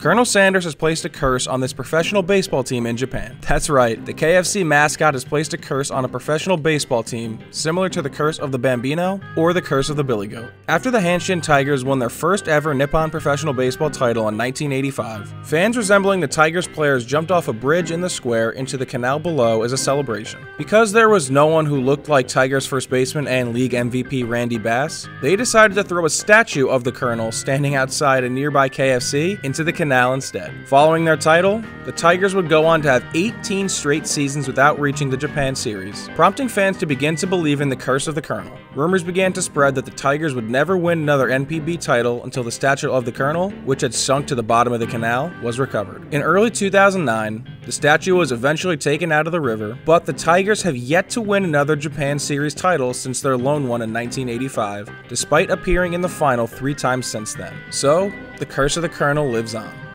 Colonel Sanders has placed a curse on this professional baseball team in Japan. That's right, the KFC mascot has placed a curse on a professional baseball team, similar to the curse of the Bambino or the curse of the Billy Goat. After the Hanshin Tigers won their first ever Nippon professional baseball title in 1985, fans resembling the Tigers players jumped off a bridge in the square into the canal below as a celebration. Because there was no one who looked like Tigers first baseman and league MVP Randy Bass, they decided to throw a statue of the Colonel standing outside a nearby KFC into the canal instead. Following their title, the Tigers would go on to have 18 straight seasons without reaching the Japan Series, prompting fans to begin to believe in the curse of the Colonel. Rumors began to spread that the Tigers would never win another NPB title until the statue of the Colonel, which had sunk to the bottom of the canal, was recovered. In early 2009, the statue was eventually taken out of the river, but the Tigers have yet to win another Japan Series title since their lone one in 1985, despite appearing in the final 3 times since then. So, the curse of the Colonel lives on.